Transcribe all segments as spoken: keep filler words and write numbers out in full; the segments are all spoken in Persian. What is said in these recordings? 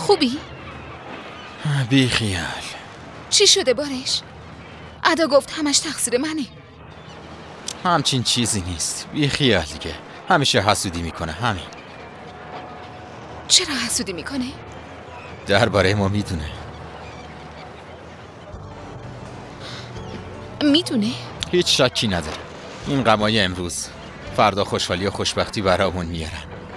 خوبی؟ بی خیال. چی شده بارش؟ ادا گفت همش تقصیر منه. همچین چیزی نیست. بی خیال دیگه. همیشه حسودی میکنه همین. چرا حسودی میکنه؟ درباره ما میدونه. میدونه؟ هیچ شکی نداره. این غمای امروز فردا خوشحالی و خوشبختی برامون میارن.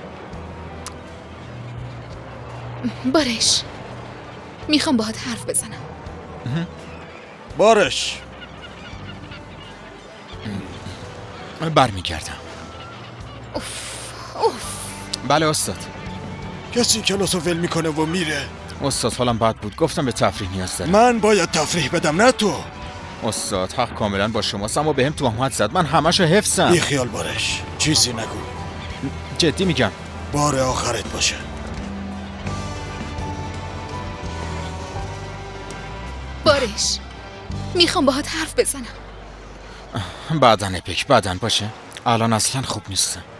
بارش میخوام باهات حرف بزنم. بارش برمیگردم. اوف اوف. بله استاد. کسی کلاسو ول میکنه و میره. استاد حالم بد بود، گفتم به تفریح نیاز دارم. من باید تفریح بدم نه تو. استاد حق کاملا با شماست، اما بهم تهمت زد. من همشو حفظم. بی خیال بارش، چیزی نگو. جدی میگم. بار آخرت باشه. بارش میخوام باهات حرف بزنم. بعدن اپیک، بعدن باشه. الان اصلا خوب نیستم.